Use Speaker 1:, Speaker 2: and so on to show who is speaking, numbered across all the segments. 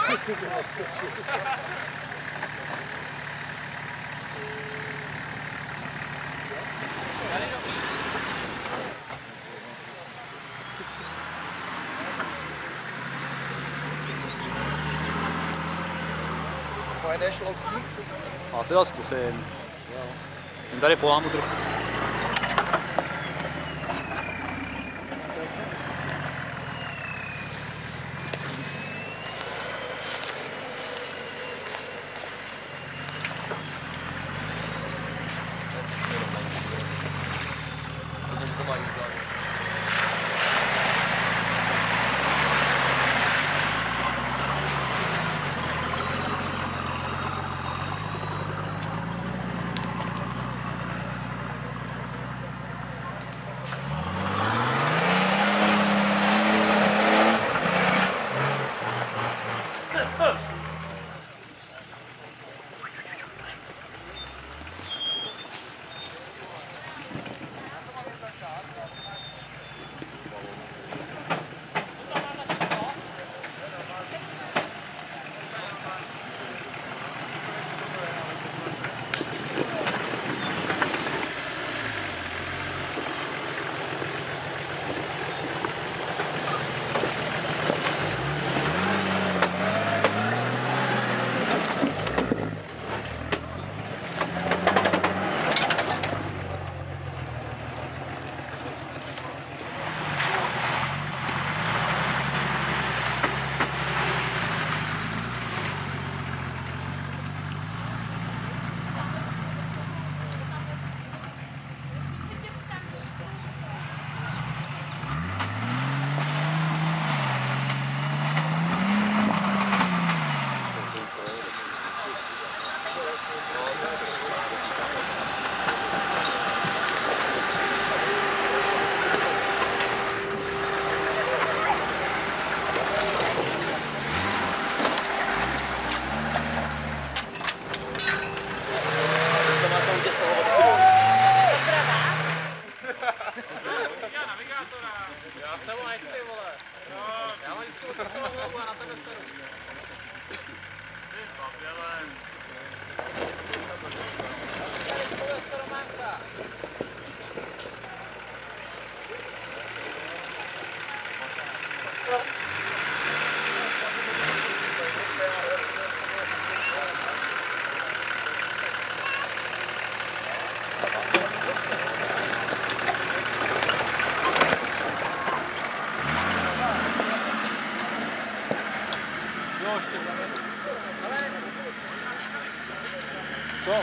Speaker 1: Pojedeš louký?
Speaker 2: Asi to zkusím. Jen tady polámu trošku.
Speaker 1: Co?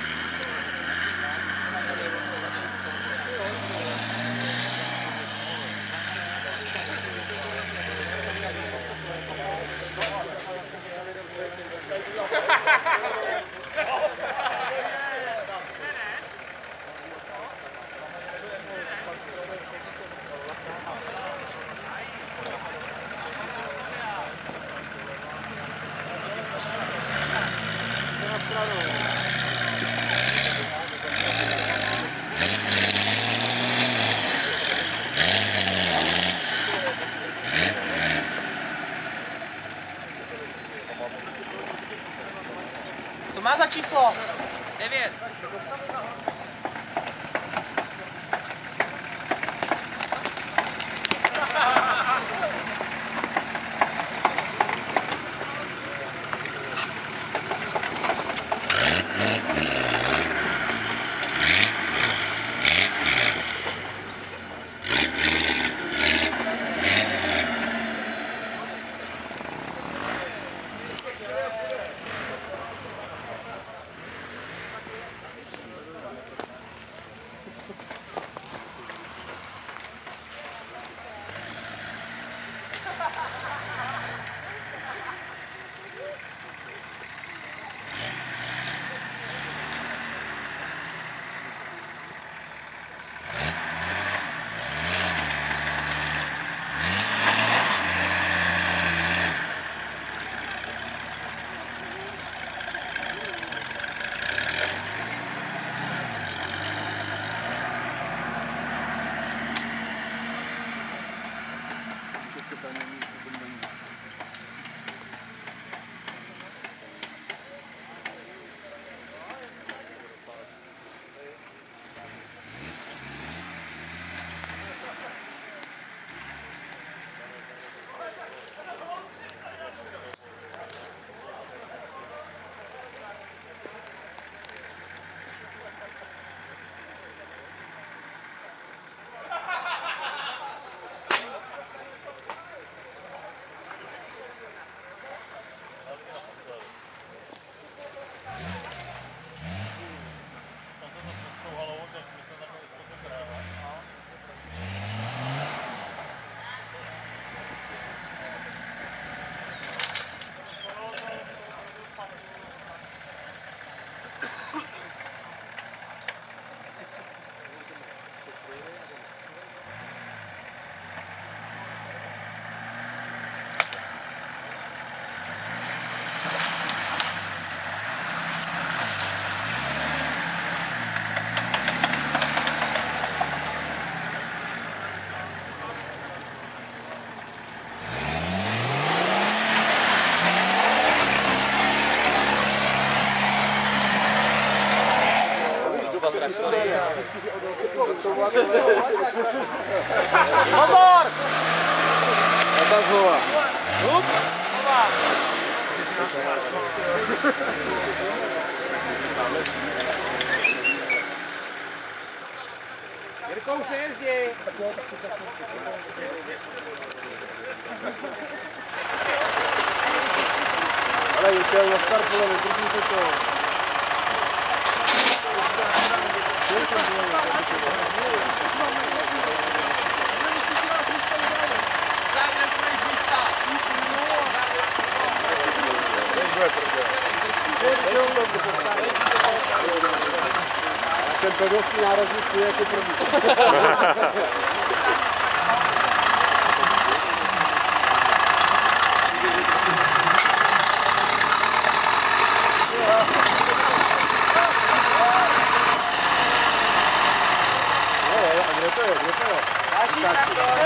Speaker 3: To má za číslo? 9. Jirko, už nejezdí.
Speaker 1: Ale Jirka na start, vole, vydržíte to. Ten pedovský nárazník je jako první. A kde to je? Kde to je?
Speaker 3: Další traktor.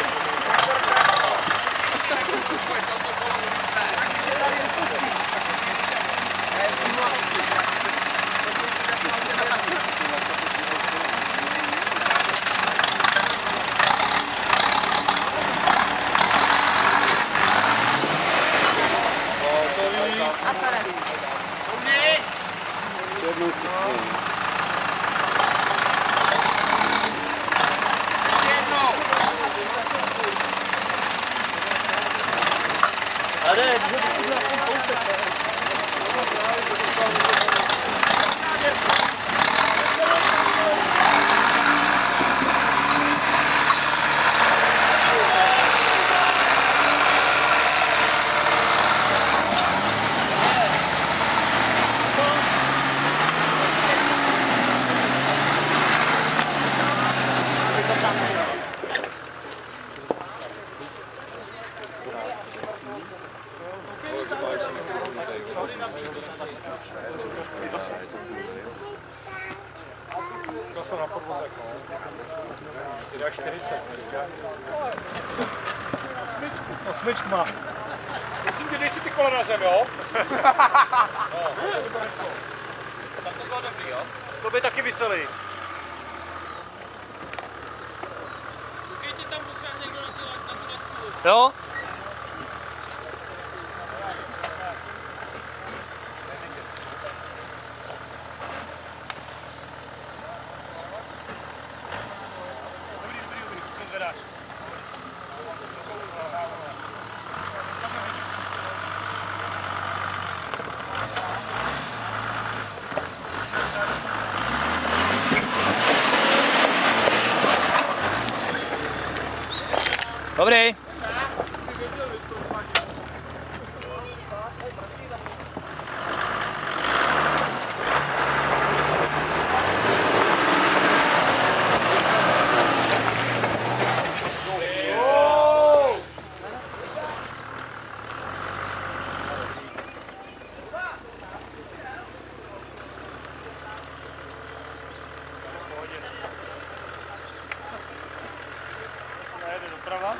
Speaker 1: To na podvozek, no. 4,40 dneska. Osmičku má. Prosím tě, dej si ty kola na zem, jo?
Speaker 3: Tak to bylo dobrý, jo?
Speaker 1: To by taky vyselý.
Speaker 3: Koukejte tam, prosím, někdo na tu.
Speaker 2: Jo? Dobrý.
Speaker 1: Najede doprava.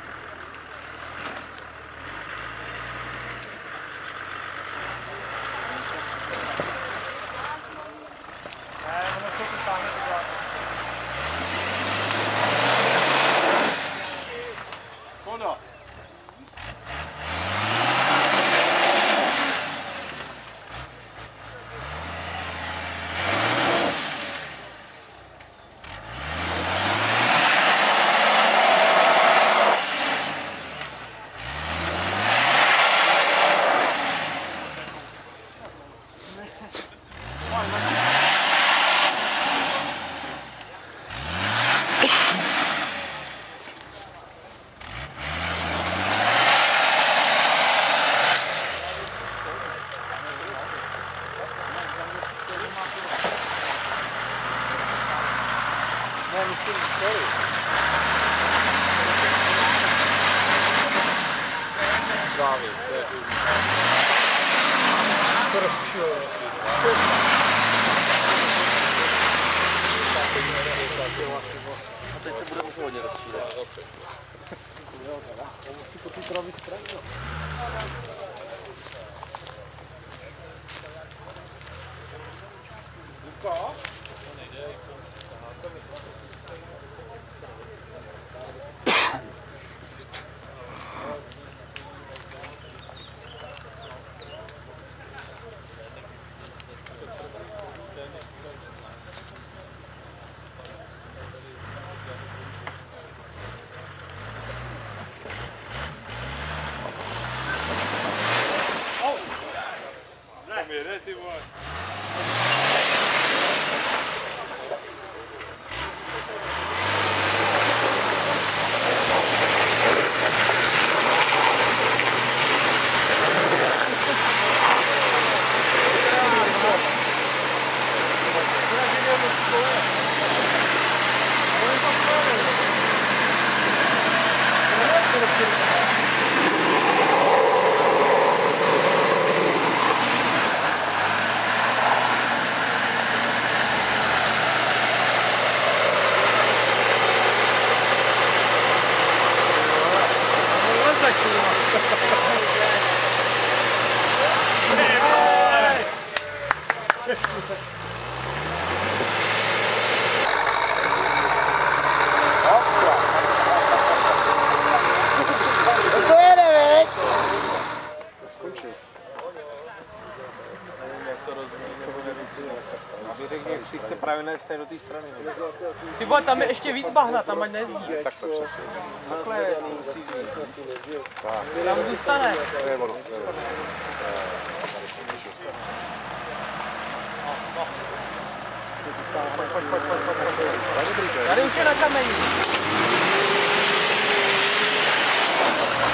Speaker 1: Ne, ono se to stáhne do záda. Voda. Ne, myslím, sorry. Právě, to je to rozpušilo.
Speaker 2: A teď se bude už hodně rozčílet.
Speaker 1: Musí to tu travit strašně. Luka?
Speaker 4: si chce právě nést do té strany.
Speaker 3: Ty vole, tam je ještě víc bahna, tam ať nejezdí.
Speaker 2: Tak to přesně.
Speaker 3: Takhle musí tam zůstane.
Speaker 2: To je ono.
Speaker 3: Tady už je na kamení.